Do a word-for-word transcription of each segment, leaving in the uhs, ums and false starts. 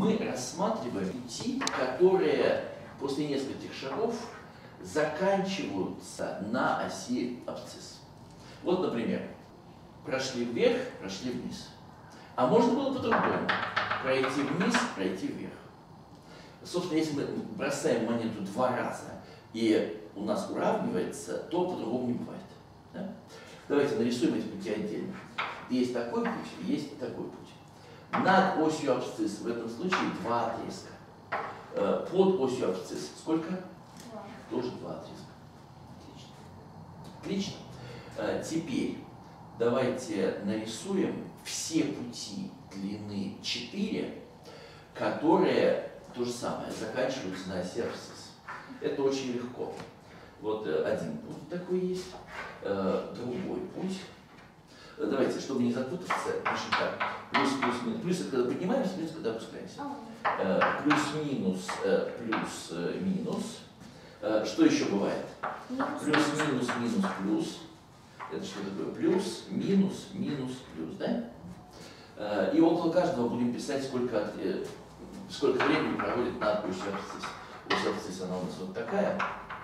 Мы рассматриваем пути, которые после нескольких шагов заканчиваются на оси абсцисс. Вот, например, прошли вверх, прошли вниз. А можно было по-другому. Пройти вниз, пройти вверх. Собственно, если мы бросаем монету два раза, и у нас уравнивается, то по-другому не бывает. Да? Давайте нарисуем эти пути отдельно. Есть такой путь, есть такой путь. Над осью абсцисс в этом случае два отрезка. Под осью абсцисс сколько? Два. Тоже два отрезка. Отлично. Отлично. Теперь давайте нарисуем все пути длины четыре, которые то же самое заканчиваются на оси абсцисс. Это очень легко. Вот один путь такой есть, другой путь. Давайте, чтобы не запутаться, пишем так. Плюс, плюс, минус. Плюс это когда поднимаемся, минус когда опускаемся. Плюс, минус, плюс, минус. Что еще бывает? Плюс, минус, минус, плюс. Это что такое? Плюс, минус, минус, плюс, да? И около каждого будем писать, сколько, сколько времени проводит над осью абсцисс. Ось абсцисс, она у нас вот такая.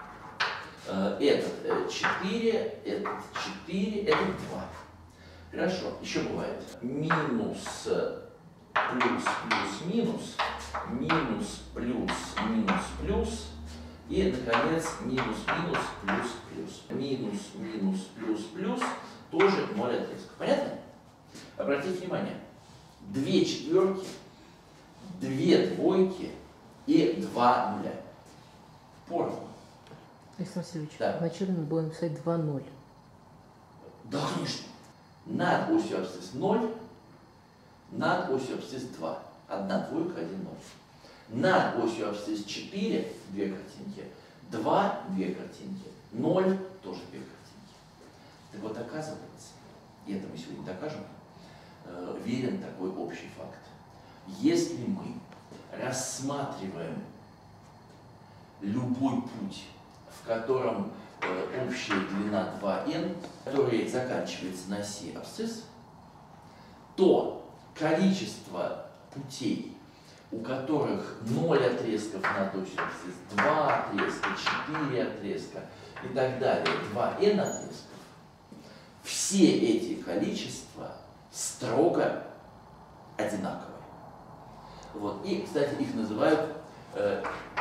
Этот четыре, этот четыре, этот два. Хорошо, еще бывает минус, плюс, плюс, минус, минус, плюс, минус, плюс, и, наконец, минус, минус, плюс, плюс. Минус, минус, плюс, плюс, тоже ноль отрезков. Понятно? Обратите внимание, две четверки, две двойки и два нуля. Понял? Александр Васильевич, да. вначале мы будем писать два ноль. Да, конечно. Над осью абсцисс ноль, над осью абсцисс два. Одна двойка, один ноль. Над осью абсцисс четыре, две картинки, два, две картинки, ноль, тоже две картинки. Так вот, оказывается, и это мы сегодня докажем, э, верен такой общий факт. Если мы рассматриваем любой путь, в котором э, общая длина два эн, который заканчивается на оси абсцисс, то количество путей, у которых ноль отрезков над осью абсцисс, два отрезка, четыре отрезка и так далее, два эн отрезков, все эти количества строго одинаковые. Вот. И, кстати, их называют э,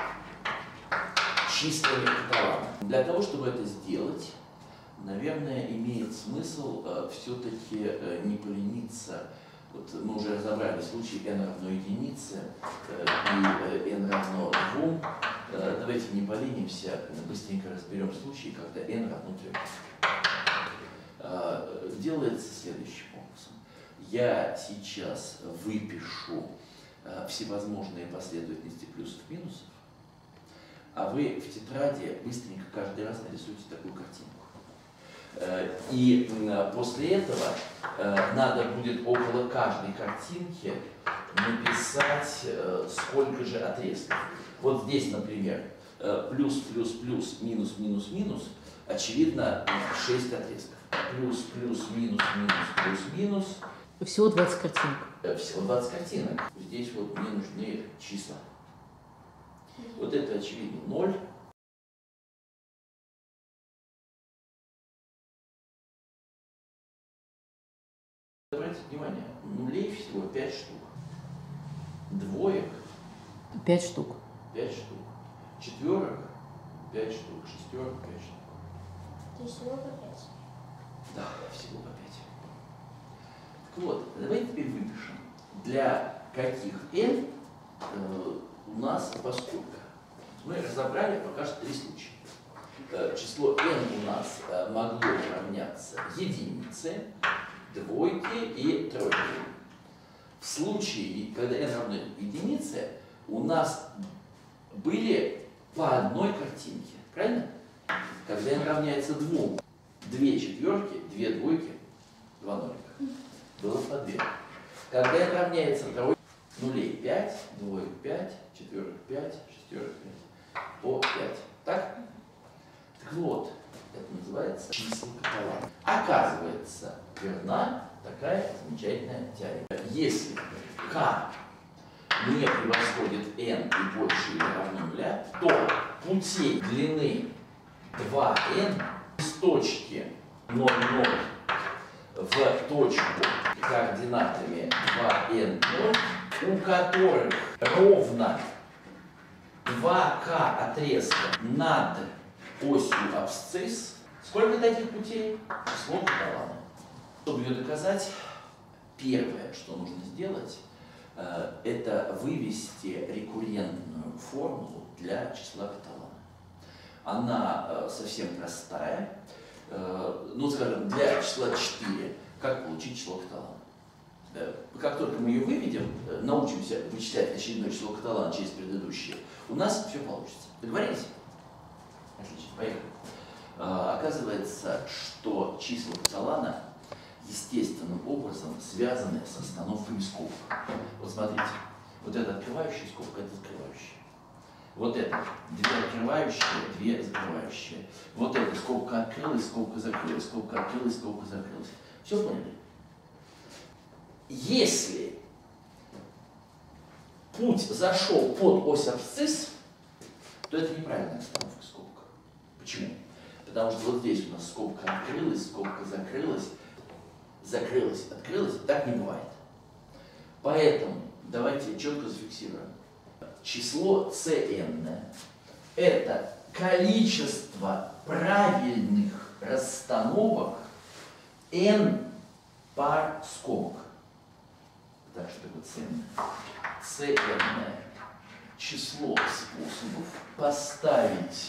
числами каталана. Для того, чтобы это сделать, наверное, имеет смысл э, все-таки э, не полениться. Вот мы уже разобрали случай n равно единице э, и э, n равно двум. Э, давайте не поленимся, быстренько разберем случай, когда n равно трем. Э, делается следующим образом. Я сейчас выпишу э, всевозможные последовательности плюсов-минусов, а вы в тетради быстренько каждый раз нарисуете такую картинку. И после этого надо будет около каждой картинки написать, сколько же отрезков. Вот здесь, например, плюс, плюс, плюс, минус, минус, минус, очевидно, шесть отрезков. Плюс, плюс, минус, минус, плюс, минус. Всего двадцать картинок. Всего двадцать картинок. Здесь вот мне нужны числа. Вот это, очевидно, ноль. Обратите внимание, нулей всего пять штук. Двоек пять штук. пять штук. Четверок пять штук. Шестерок пять штук. То есть всего по пять. Да, всего по пять. Так вот, давайте теперь выпишем, для каких n э, у нас поскольку. Мы разобрали пока что три случая. Число n у нас могло равняться единице, двойке и тройке. В случае, когда n равно единице, у нас были по одной картинке. Правильно? Когда n равняется двум, две четверки, две двойки, два нолика. Было по две. Когда n равняется тройке, нулей пять, двоек пять, четверок пять, шестерок пять, по пять. Так? Так вот, это называется числа каталана. Оказывается, верна такая замечательная теорема. Если k не превосходит n и больше или равно нуля, то путей длины два эн из точки ноль ноль в точку координатами два эн ноль, у которых ровно два ка отрезка над осью абсцисс. Сколько таких путей? Число каталана. Чтобы ее доказать, первое, что нужно сделать, это вывести рекуррентную формулу для числа каталана. Она совсем простая. Ну, скажем, для числа четыре, как получить число каталана? Как только мы ее выведем, научимся вычислять очередное число каталана через предыдущее, у нас все получится. Договорились? Отлично, поехали. Оказывается, что числа каталана естественным образом связаны с остановками скобок. Вот смотрите, вот это открывающая скобка, это закрывающая. Вот это две открывающие, две закрывающие. Вот эта скобка открылась, скобка закрылась, скобка открылась, скобка закрылась. Все поняли? Если путь зашел под ось абсцисс, то это неправильная остановка скобка. Почему? Потому что вот здесь у нас скобка открылась, скобка закрылась, закрылась, открылась. Так не бывает. Поэтому давайте четко зафиксируем. Число cn – это количество правильных расстановок n пар скобок. Так, что такое cn? cn – число способов поставить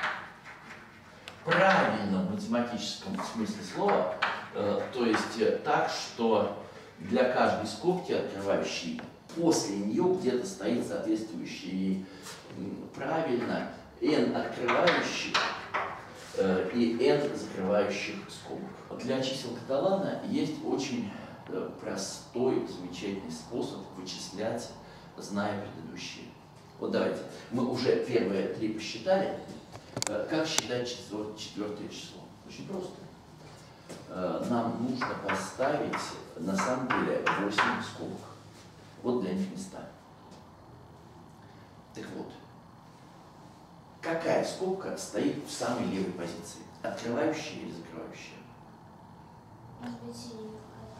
в правильном математическом смысле слова, э, то есть э, так, что для каждой скобки открывающей после нее где-то стоит соответствующий ей правильно n открывающих э, и n закрывающих скобок. Для чисел каталана есть очень э, простой, замечательный способ вычислять, зная предыдущие. Вот давайте, мы уже первые три посчитали. Э, как считать четвер- четвертое число? Очень просто. Э, нам нужно поставить на самом деле восемь скобок. Вот для них места. Так вот, какая скобка стоит в самой левой позиции? Открывающая или закрывающая? Может быть, и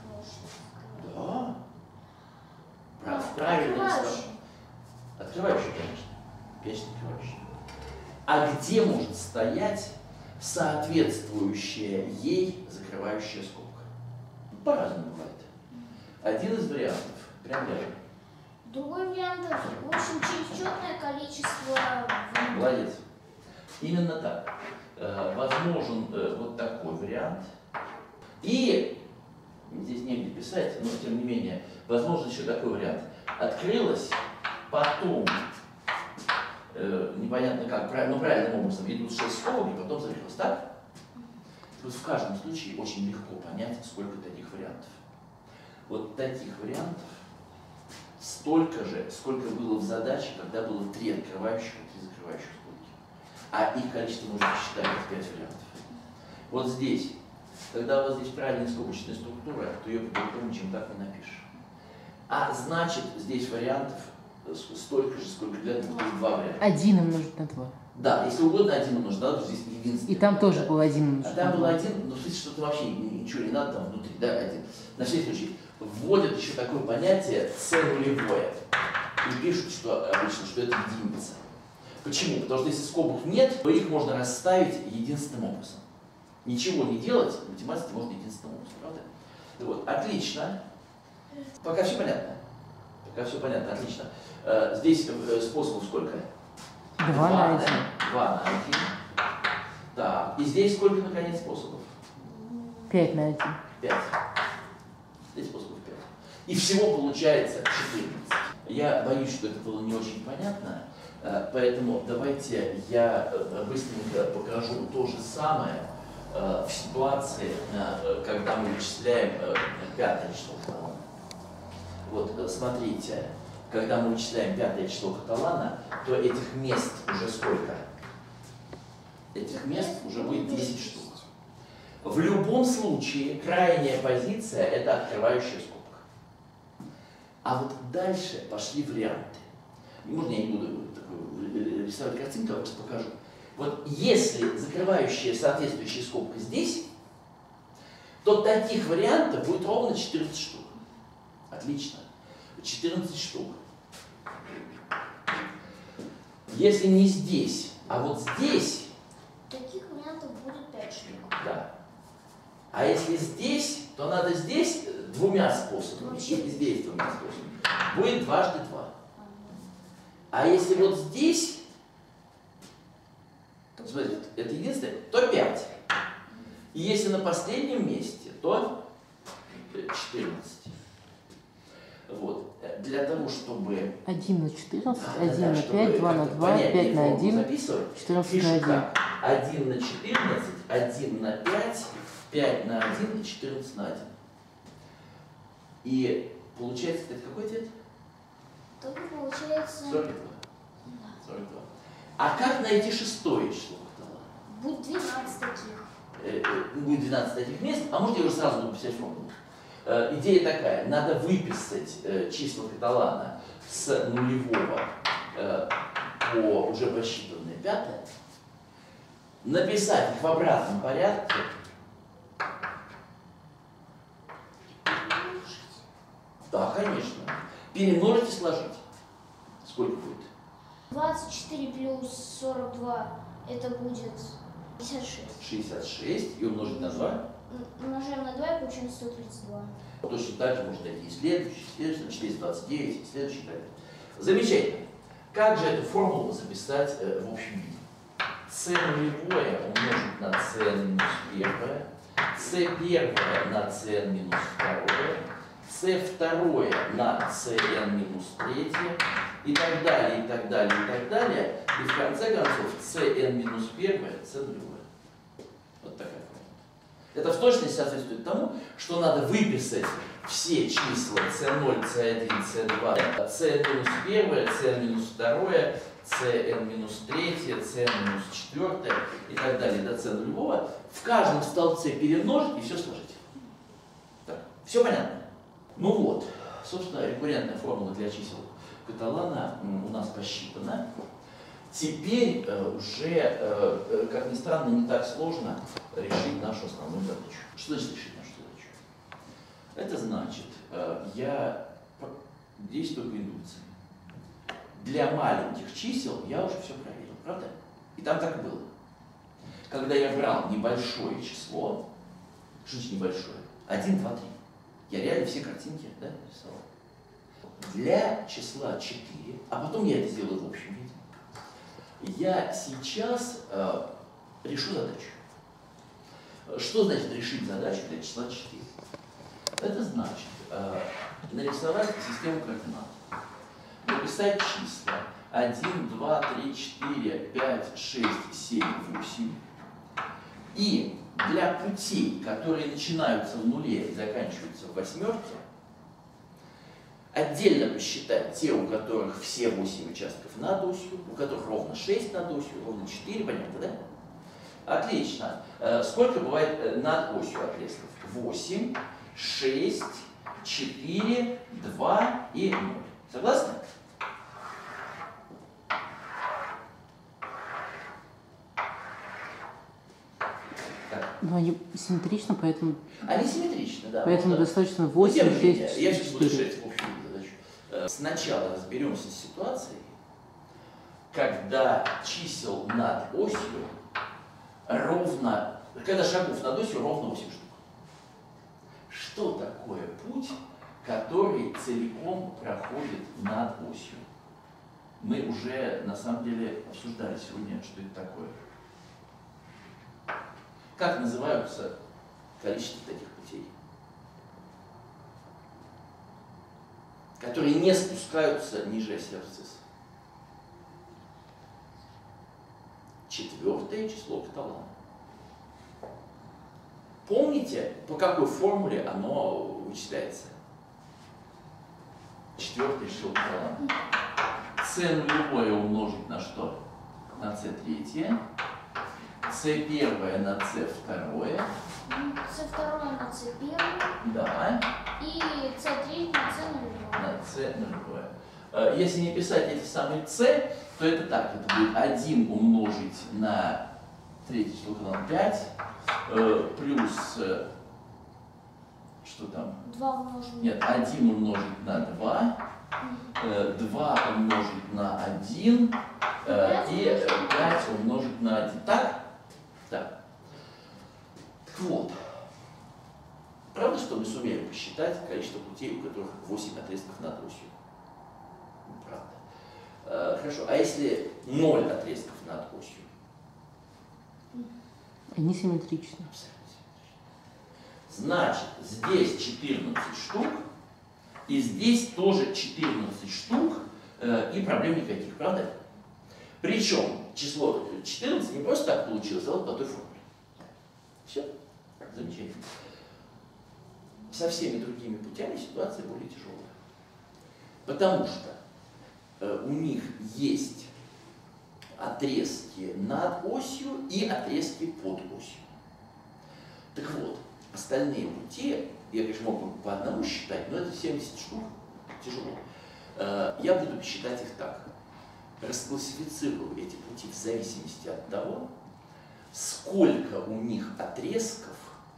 Да. Прав, правильно. Открывающая. Открывающая, конечно. Конечно, открывающая. А где может стоять соответствующая ей закрывающая скобка? По-разному бывает. Один из вариантов. Прям рядом. Другой вариант, в общем, четное количество. Молодец. Именно так. Э, возможен э, вот такой вариант. И здесь негде писать, но тем не менее, возможен еще такой вариант. Открылась, потом э, непонятно как, но правильным образом идут шесть скобок, и потом закрылась. Так? Вот в каждом случае очень легко понять, сколько таких вариантов. Вот таких вариантов столько же, сколько было в задаче, когда было три открывающих и три закрывающих скобки. А их количество можно посчитать в пять вариантов. Вот здесь, когда у вас здесь правильная скобочная структура, то ее по-другому ничем так не напишешь. А значит, здесь вариантов столько же, сколько для двух, то есть два варианта. Один умножить на два. Да, если угодно один умножить на два, то здесь единственный. И там тоже был один А умножить на там был два. один, но в смысле, что-то вообще ничего не надо там внутри, да, один. На всякий случай вводят еще такое понятие c нулевое. И пишут, что обычно, что это единица. Почему? Потому что если скобок нет, то их можно расставить единственным образом. Ничего не делать в математике можно единственным образом, правда? Вот, отлично. Пока все понятно. Пока все понятно, отлично. Здесь способов сколько? Два на один. Два на один. Так, и здесь сколько, наконец, способов? Пять на один. Пять. Здесь способов пять. И всего получается четырнадцать. Я боюсь, что это было не очень понятно, поэтому давайте я быстренько покажу то же самое в ситуации, когда мы вычисляем пятое число каталана. Вот, смотрите, когда мы вычисляем пятое число каталана, то этих мест уже сколько? Этих мест уже будет десять штук. В любом случае, крайняя позиция – это открывающая скобка. А вот дальше пошли варианты. Можно я не буду такой рисовать картинку, я просто покажу. Вот если закрывающая соответствующая скобка здесь, то таких вариантов будет ровно четырнадцать штук. Отлично. четырнадцать штук. Если не здесь, а вот здесь, Таких вариантов будет пять штук. да. А если здесь, то надо здесь двумя способами. Если здесь двумя способами, будет дважды два. А если вот здесь, смотрите, это единственное, то пять. И если на последнем месте, то четырнадцать. Вот. Для того, чтобы... один на четырнадцать, Да, один да, на чтобы пять, два на как-то два, понятнее пять на формулу один, записывать, четырнадцать пишу на один. как? один на четырнадцать, один на пять, пять на один и четырнадцать на один. И получается, кстати, какой ответ? Только получается... сорок два. сорок два. А как найти шестое число Каталана? Будет двенадцать таких. Э, э, Будет двенадцать таких мест, а может я уже сразу буду писать формулу. Э, Идея такая, надо выписать э, числа Каталана с нулевого э, по уже посчитанное пятое, написать их в обратном порядке. Да, конечно. Перемножить и сложить. Сколько будет? двадцать четыре плюс сорок два, это будет пятьдесят шесть. шестьдесят шесть и умножить на два. М- Умножаем на два и получаем сто тридцать два. Точно так же можно найти и следующий, следующий, четыреста двадцать девять, и следующий и так далее. Замечательно. Как же эту формулу записать э, в общем виде? С нулевое умножить на c минус первое, c первое на c минус второе, c второе на cn минус третье, и так далее, и так далее, и так далее. И в конце концов cn минус первое, c нулевое. Вот такая формула. Это в точности соответствует тому, что надо выписать все числа c ноль, c один, c два, c минус первое, c минус второе, cn минус третье, cn минус четвертое и так далее до c нулевого, в каждом столбце перемножить и все сложить. Так, все понятно? Ну вот, собственно, рекуррентная формула для чисел Каталана у нас посчитана. Теперь э, уже, э, э, как ни странно, не так сложно решить нашу основную задачу. Что значит решить нашу задачу? Это значит, э, я действую по индукции. Для маленьких чисел я уже все проверил, правда? И там так и было. Когда я брал небольшое число, что значит небольшое? один, два, три. Я реально все картинки, да, рисовал. Для числа четыре, а потом я это сделаю в общем виде, я сейчас э, решу задачу. Что значит решить задачу для числа четыре? Это значит э, нарисовать систему координат, написать числа один, два, три, четыре, пять, шесть, семь, восемь. И для путей, которые начинаются в нуле и заканчиваются в восьмерке, отдельно посчитать те, у которых все восемь участков над осью, у которых ровно шесть над осью, ровно четыре, понятно, да? Отлично. Сколько бывает над осью отрезков? восемь, шесть, четыре, два и ноль. Согласны? Но они симметричны, поэтому, Они симметричны, да. поэтому можно- достаточно Но тем восемь, не менее, шесть, я сейчас буду четыре. решать общую задачу. Э, Сначала разберемся с ситуацией, когда чисел над осью ровно, когда шагов над осью ровно восемь штук. Что такое путь, который целиком проходит над осью? Мы уже на самом деле обсуждали сегодня, что это такое. Как называются количество таких путей, которые не спускаются ниже оси абсцисса? Четвертое число Каталана. Помните, по какой формуле оно вычисляется? Четвертое число Каталана. c нулевое умножить на что? На c третье. c первое на c второе. С второй на С первый. Да. И С третий на С нулевой. На С нулевой. Если не писать эти самые С, то это так. Это будет один умножить на третий число на пять, плюс, что там? два умножить на Нет, один умножить на два, два умножить на один и пять умножить на один. Так? Так. Так вот. Правда, что мы сумели посчитать количество путей, у которых восемь отрезков над осью? Правда. Хорошо. А если ноль отрезков над осью? Они симметричны. Значит, здесь четырнадцать штук, и здесь тоже четырнадцать штук, э, и проблем никаких, правда? Причем число четырнадцать не просто так получилось, а вот по той формуле. Все, замечательно. Со всеми другими путями ситуация более тяжелая. Потому что э, у них есть отрезки над осью и отрезки под осью. Так вот, остальные пути, я, конечно, мог бы по одному считать, но это семьдесят штук, тяжело. Я буду считать их так. Расклассифицирую эти пути в зависимости от того, сколько у них отрезков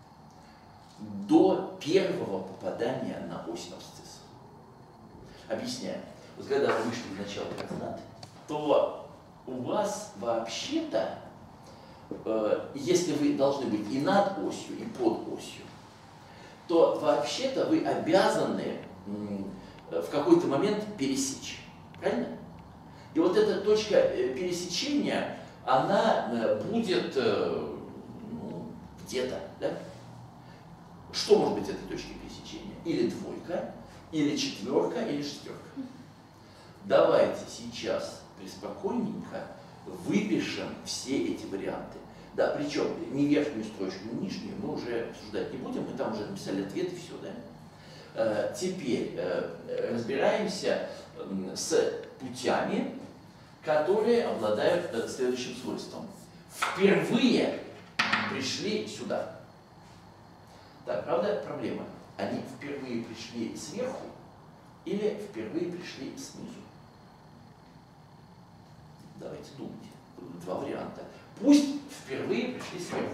до первого попадания на ось абсцисса. Объясняю. Вот когда вы вышли в начало координат, то у вас вообще-то, э, если вы должны быть и над осью, и под осью, то вообще-то вы обязаны э, в какой-то момент пересечь. Правильно? И вот эта точка э, пересечения, она э, будет э, ну, где-то, да? Что может быть этой точкой пересечения? Или двойка, или четверка, или шестерка. Давайте сейчас преспокойненько выпишем все эти варианты. Да, причем не верхнюю строчку, не нижнюю мы уже обсуждать не будем, мы там уже написали ответ и все, да? Э, теперь э, разбираемся э, с путями, которые обладают э, следующим свойством. Впервые пришли сюда. Так, правда, проблема? Они впервые пришли сверху или впервые пришли снизу? Давайте думать. Два варианта. Пусть впервые пришли сверху.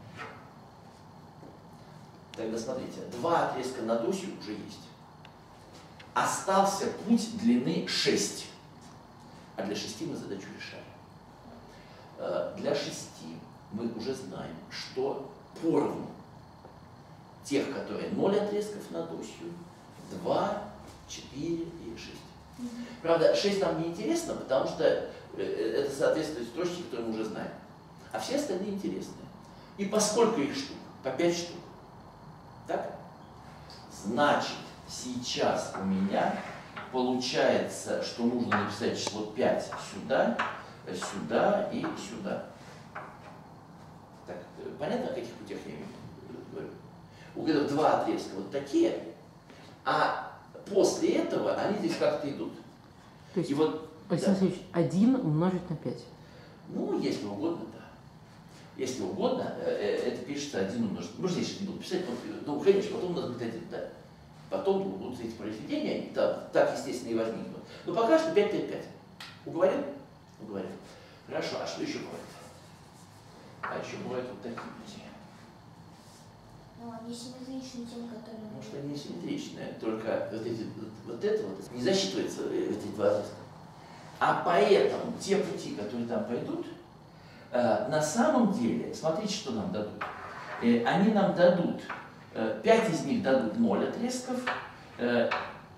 Тогда смотрите, два отрезка над осью уже есть. Остался путь длины шесть. А для шести мы задачу решали. Для шести мы уже знаем, что поровну тех, которые ноль отрезков над осью, два, четыре и шесть. Правда, шесть нам не интересно, потому что это соответствует строчке, которую мы уже знаем. А все остальные интересные. И поскольку их штук? По пять штук. Так? Значит, сейчас у меня получается, что нужно написать число пять сюда, сюда и сюда. Так, понятно, о каких путях я говорю? У которых два отрезка вот такие, а после этого они здесь как-то идут. То есть, и вот, Александр да. Алексеевич, один умножить на пять. Ну, если угодно, да. Если угодно, это пишется один умножить. Может, здесь не буду писать, но, ну, конечно, потом у нас будет один, да. Потом будут эти произведения, и так, так, естественно, и возникнут. Но пока что пять, пять, пять. Уговорил? Уговорил. Хорошо, а что еще бывает? А еще бывают вот такие пути. Ну, они симметричны тем, которые... Может, они не симметричные, только вот, эти, вот, вот это вот не засчитывается в эти два отрезка. А поэтому те пути, которые там пойдут, э, на самом деле, смотрите, что нам дадут. Э, они нам дадут, э, пять из них дадут ноль отрезков, э,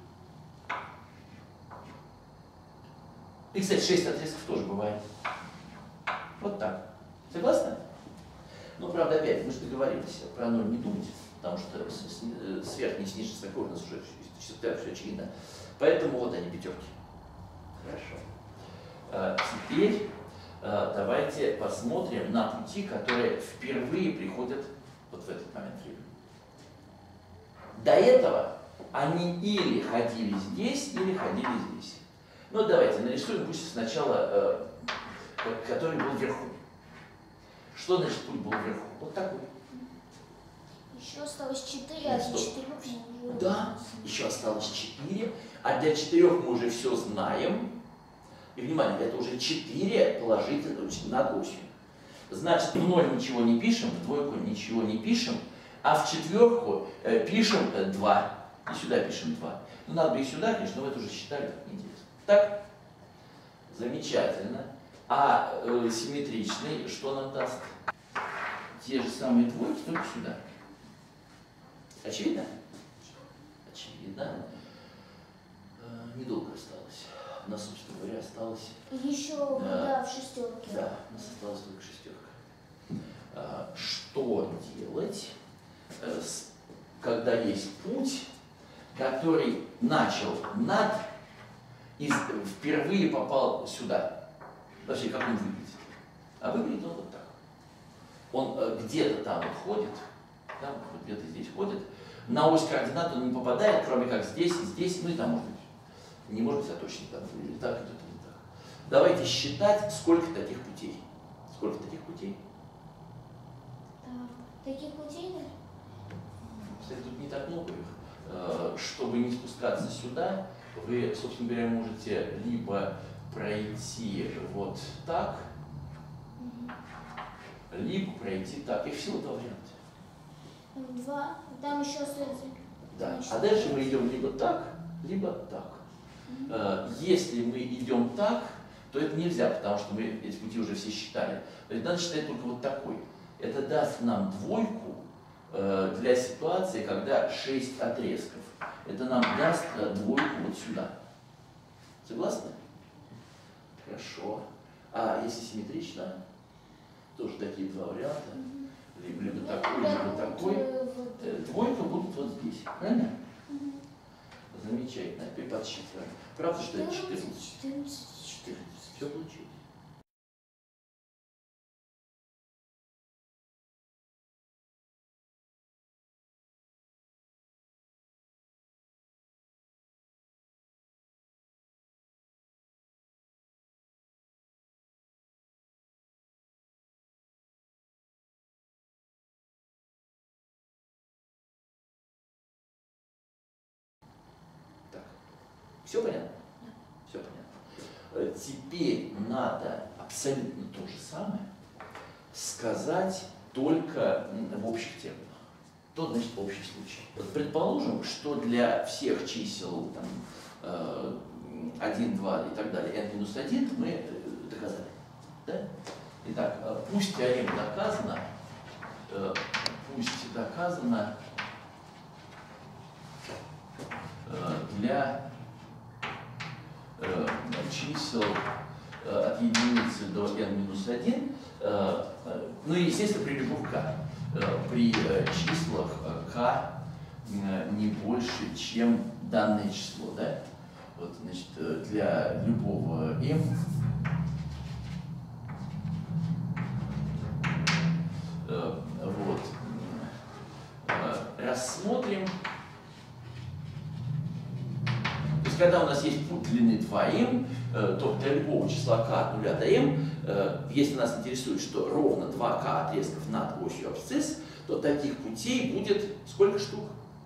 и, кстати, шесть отрезков тоже бывает. Вот так. Согласны? Ну, правда, опять, мы же договорились про ноль не думать, потому что с, с, с верхней и с нижней строкой у нас уже все, все очевидно. Поэтому вот они, пятерки. Хорошо. А, теперь а, давайте посмотрим на пути, которые впервые приходят вот в этот момент времени. До этого они или ходили здесь, или ходили здесь. Ну, давайте нарисуем пусть сначала, а, который был вверху. Что значит путь был вверху? Вот такой. Еще осталось четыре, а Ну, для стоп. четырех мы уже... Да, еще осталось четыре, а для четырех мы уже все знаем. И, внимание, это уже четыре положительно над осью. Значит, в ноль ничего не пишем, в двойку ничего не пишем, а в четверку э, пишем э, два. И сюда пишем два. Ну, надо бы и сюда, конечно, но вы это уже считали, так неинтересно. Так? Замечательно. А э, симметричный что нам даст? Те же самые двойки, только сюда. Очевидно? Очевидно. Э, недолго осталось. У нас, собственно говоря, осталось... Еще, Да. да, в шестерке. Да, у нас осталась только шестерка. А, что делать, э, с- когда есть путь, который начал над и с- впервые попал сюда? Подожди, как он выглядит? А выглядит он вот так. Он э, где-то там вот ходит, да, вот где-то здесь ходит, на ось координат он не попадает, кроме как здесь и здесь, ну и там может быть. Не может быть, а точно там, или так, и тут, и так. Давайте считать, сколько таких путей. Сколько таких путей? Так, таких путей, да? Кстати, тут не так много их. Э, Чтобы не спускаться сюда, вы, собственно говоря, можете либо пройти вот так, либо пройти так. Их всего два варианта. Там два, там еще остается... Да. Значит, А дальше мы идем либо так, либо так. Э, Если мы идем так, то это нельзя, потому что мы эти пути уже все считали. То есть надо считать только вот такой. Это даст нам двойку э, для ситуации, когда шесть отрезков. Это нам даст э, двойку вот сюда. Согласны? Хорошо. А если симметрично, тоже такие два варианта. Либо, либо такой, либо такой. Э, Двойка будет вот здесь. Правильно? Замечательно. Теперь подсчитываем. Правда, что это четырнадцать? четырнадцать. четырнадцать. Все получилось. Так. Все понятно? Все понятно. Э, Теперь надо абсолютно то же самое сказать только м, в общих терминах. То значит общий случай. Вот предположим, что для всех чисел там, э, один, два и так далее, n минус один мы э, доказали. Да? Итак, э, пусть теорема доказана, э, пусть доказана э, для э, чисел э, от единицы до n минус один, э, э, ну и естественно при любых k, э, при э, числах э, k э, не больше, чем данное число, да? Вот, значит, э, для любого m э, вот, э, рассмотрим. То есть, когда у нас есть путь длины два эм, э, то для любого числа k от нуля до m, э, если нас интересует, что ровно два k отрезков над осью абсцисс, то таких путей будет сколько штук?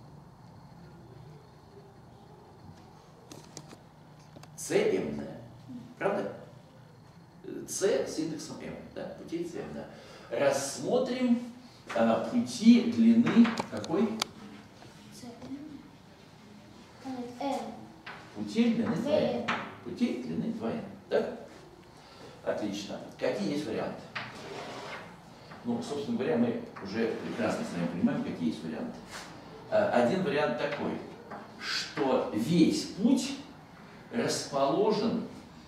cm, правда? c с индексом m, да, путей cm, да. Рассмотрим э, пути длины какой? С. А, нет, N. Путей длины два эм. два эм. Путей длины два эм. Так? Отлично. Какие есть варианты? Ну, собственно говоря, мы уже прекрасно с вами понимаем, какие есть варианты. Э, Один вариант такой, что весь путь расположен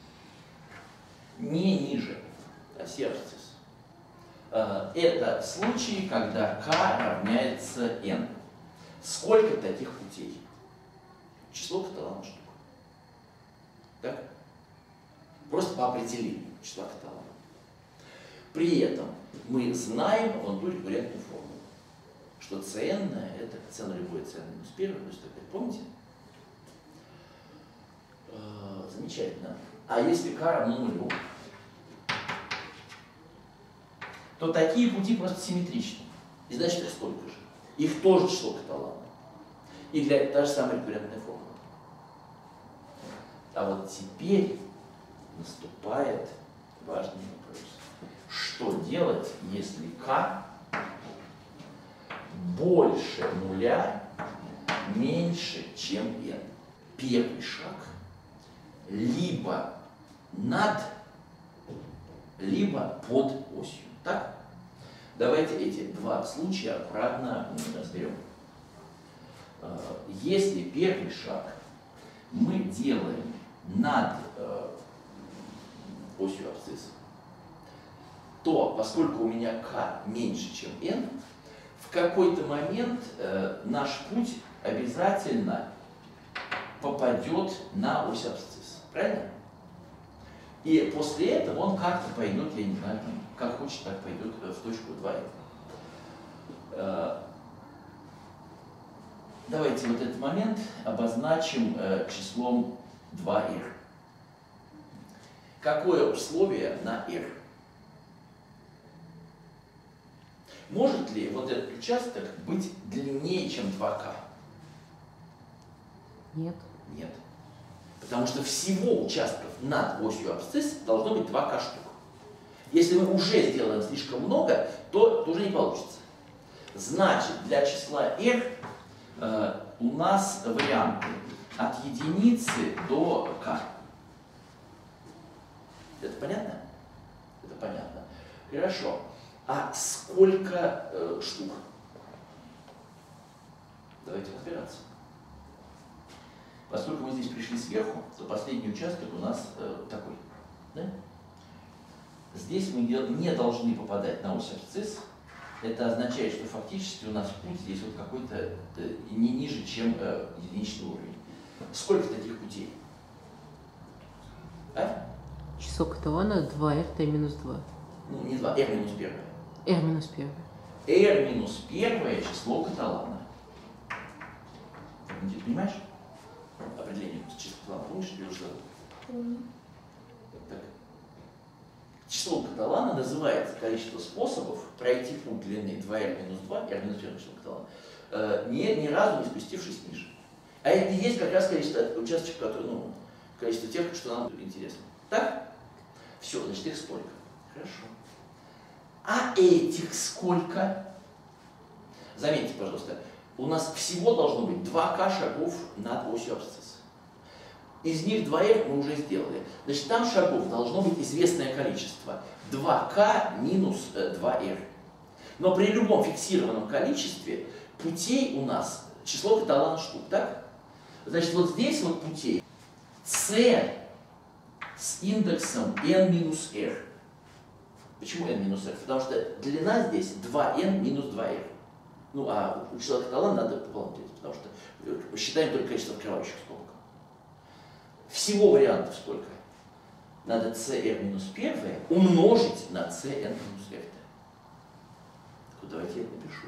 не ниже оси абсцисс. Э, Это случаи, когда k равняется n. Сколько таких путей? Число каталана штук. Так? Просто по определению числа каталана. При этом мы знаем вон ту рекуррентную формулу, что cn это c на любой c минус первый плюс t пять. Помните? Э, Замечательно. А если k равно нулю, то такие пути просто симметричны. И значит их столько же. Их тоже число каталана. И для та же самая рекуррентная формула. А вот теперь наступает важный вопрос. Что делать, если k больше нуля, меньше, чем n? Первый шаг либо над, либо под осью. Так? Давайте эти два случая аккуратно разберем. Если первый шаг мы делаем над э, осью абсцисса, то, поскольку у меня k меньше, чем n, в какой-то момент э, наш путь обязательно попадет на ось абсцисса. Правильно? И после этого он как-то пойдет, я не знаю, как хочет, так пойдет в точку два эр. Э, давайте вот этот момент обозначим э, числом два эр. Какое условие на r? Может ли вот этот участок быть длиннее, чем два ка? Нет. Нет. Потому что всего участков над осью абсцисс должно быть два ка штук. Если мы уже сделаем слишком много, то это уже не получится. Значит, для числа r э, у нас варианты от единицы до k. Это понятно? Это понятно. Хорошо. А сколько э, штук? Давайте разбираться. Поскольку мы здесь пришли сверху, то последний участок у нас э, такой. Да? Здесь мы не должны попадать на ось абсцисс. Это означает, что фактически у нас путь здесь вот какой-то э, не ниже, чем э, единичный уровень. Сколько таких путей? А? Число каталана два эр тэ минус два. Ну, не два, r минус первое. R минус первое. R минус первое число каталана. Ты понимаешь? Определение числа каталана. Помнишь, что я уже сказал? Помню. Так. Число каталана называется количество способов пройти путь длины два эр минус два, r минус первое число каталана, э, ни, ни разу не спустившись ниже. А это и есть как раз количество участков, которые, ну, количество тех, что нам интересно. Так? Все, значит, их сколько? Хорошо. А этих сколько? Заметьте, пожалуйста, у нас всего должно быть два ка шагов над осью абсцисса. Из них два эр мы уже сделали. Значит, там шагов должно быть известное количество. два ка минус два эр. Но при любом фиксированном количестве путей у нас число каталана штук, так? Значит, вот здесь вот путей c с индексом n минус r. Почему n минус r? Потому что длина здесь два эн минус два эр. Ну, а у числа каталана надо пополам делить, потому что считаем только количество открывающих скобок. Всего вариантов сколько? Надо cr минус первое умножить на cn минус r. Давайте я напишу.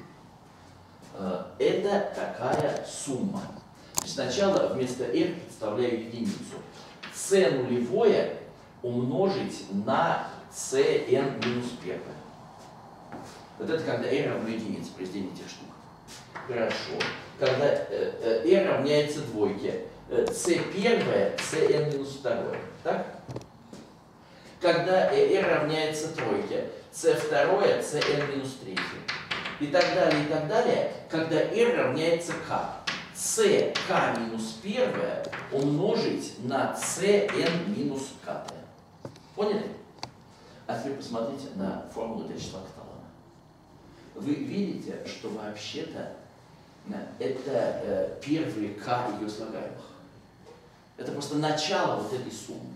Это такая сумма. Сначала вместо r представляю единицу. c нулевое умножить на cn минус первое. Вот это когда r равно единице, произведение этих штук. Хорошо. Когда э, э, r равняется двойке, э, c первое, cn минус второе. Так? Когда э, r равняется тройке, c второе, cn минус третье. И так далее, и так далее, когда r равняется k. c k минус первое умножить на cn минус k. Поняли? А теперь посмотрите на формулу для числа каталана. Вы видите, что вообще-то это э, первые k ее слагаемых. Это просто начало вот этой суммы.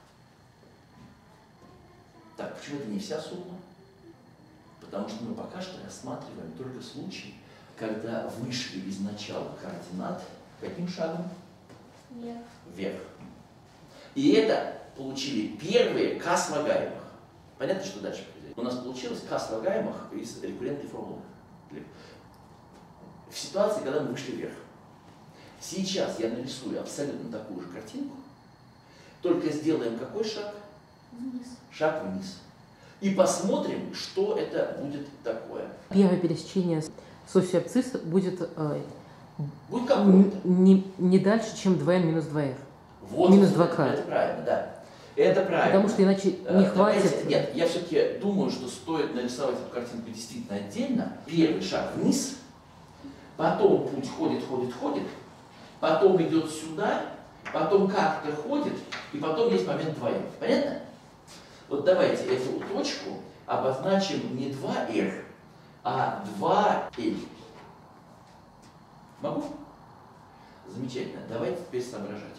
Так, почему это не вся сумма? Потому что мы пока что рассматриваем только случай, когда вышли из начала координат каким шагом? Вверх. Вверх. И это получили первые k слагаемых. Понятно, что дальше произойдет? У нас получилось k слагаемых из рекуррентной формулы. В ситуации, когда мы вышли вверх. Сейчас я нарисую абсолютно такую же картинку, только сделаем какой шаг? Вниз. Шаг вниз. И посмотрим, что это будет такое. Первое пересечение с осью абсцисса будет э, Будет какой-то. не, не дальше, чем два эн минус два эр. Вот, минус это, два ка. это правильно, да. Это правильно. Потому что иначе Э, не давайте- хватит. Нет, я все-таки думаю, что стоит нарисовать эту картинку действительно отдельно. Первый шаг вниз, потом путь ходит, ходит, ходит, потом идет сюда, потом как-то ходит, и потом есть момент два эр. Понятно? Вот давайте эту точку обозначим не два эр, а два эл. Могу? Замечательно. Давайте теперь соображать.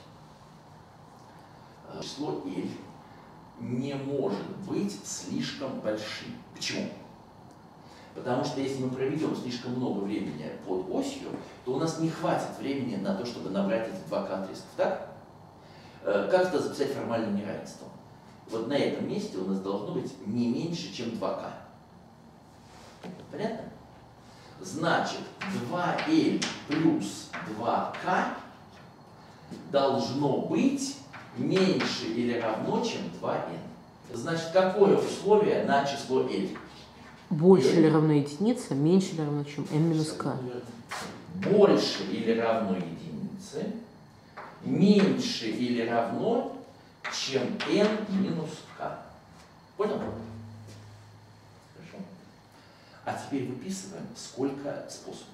Число L не может быть слишком большим. Почему? Потому что если мы проведем слишком много времени под осью, то у нас не хватит времени на то, чтобы набрать эти два ка отрезков. Так? Э, Как это записать формальным неравенством? Вот на этом месте у нас должно быть не меньше, чем два ка. Понятно? Значит, два эл плюс два ка должно быть меньше или равно, чем два эн. Значит, какое условие на число L? Больше L. или равно единице, меньше или равно, чем n минус k. Больше или равно единице, меньше или равно, чем n минус k. Понял? Хорошо. А теперь выписываем, сколько способов.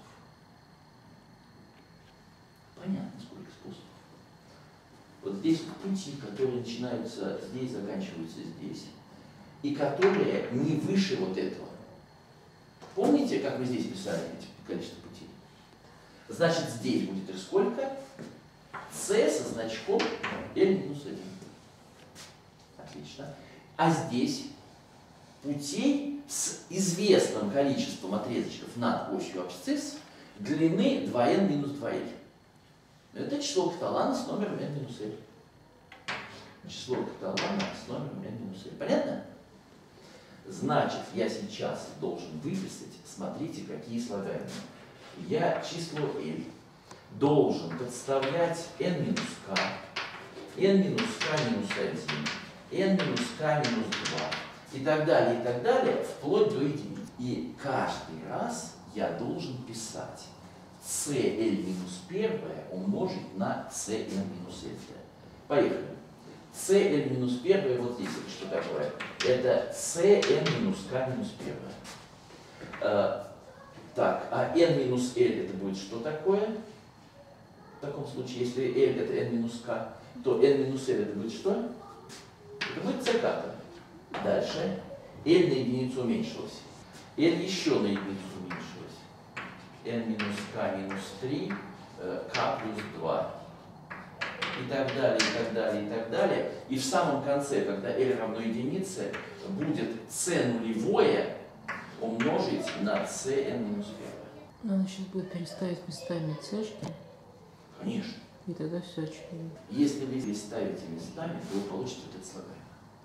Понятно, сколько способов. Вот здесь пути, которые начинаются здесь, заканчиваются здесь, и которые не выше вот этого. Помните, как мы здесь писали эти количество путей? Значит, здесь будет и сколько? c со значком L минус один. Отлично. А здесь путей с известным количеством отрезочков над осью абсцисс длины два эн минус два эл. Это число Каталана с номером n минус l. Число Каталана с номером n минус l. Понятно? Значит, я сейчас должен выписать, смотрите, какие слагаемые. Я число l должен подставлять n минус k, n минус k минус один, n минус k минус два и так далее, и так далее, вплоть до единицы. И каждый раз я должен писать cl минус первое умножить на cn минус l. Поехали. cl минус первое вот здесь это что такое? Это cn минус k минус первое. А, так, а n минус l это будет что такое? В таком случае, если l это n минус k, то n минус l это будет что? Это будет ck. Дальше. L на единицу уменьшилось. L еще на единицу уменьшилось. n минус k минус три, k плюс два. И так далее, и так далее, и так далее. И в самом конце, когда L равно единице, будет c нулевое умножить на cn минус первое. Надо сейчас будет переставить местами c, что ли? Конечно. И тогда все очевидно. Если вы переставите местами, то вы получите вот это слагаемое.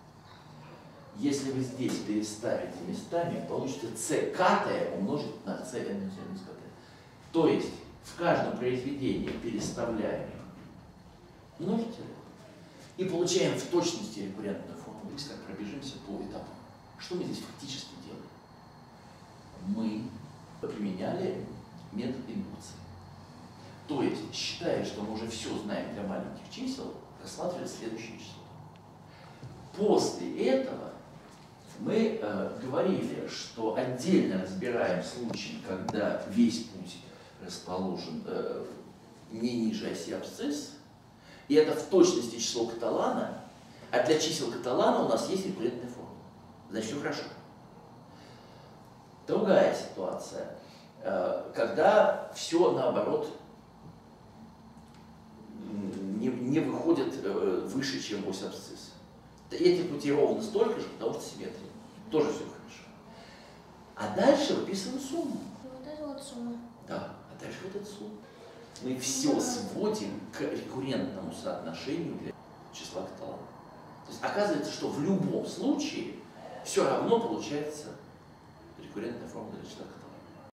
Если вы здесь переставите местами, получите c катое умножить на cn минус катое. То есть в каждом произведении переставляем множители и получаем в точности рекуррентную формулу. Быстро пробежимся по этапам. Что мы здесь фактически делаем? Мы применяли метод индукции. То есть, считая, что мы уже все знаем для маленьких чисел, рассматривали следующее число. После этого мы э, говорили, что отдельно разбираем случай, когда весь путь расположен э, не ниже оси абсцисс, и это в точности число Каталана, а для чисел Каталана у нас есть рекуррентная формула. Значит, все хорошо. Другая ситуация, когда все наоборот не, не выходит выше, чем ось абсцисс. Эти пути ровно столько же, потому что симметрия. Тоже все хорошо. А дальше выписываем сумму. Вот это вот сумма. Да, а дальше вот эта сумма. Мы все сводим к рекуррентному соотношению для числа Каталана. То есть оказывается, что в любом случае все равно получается рекуррентная формула для числа Каталана.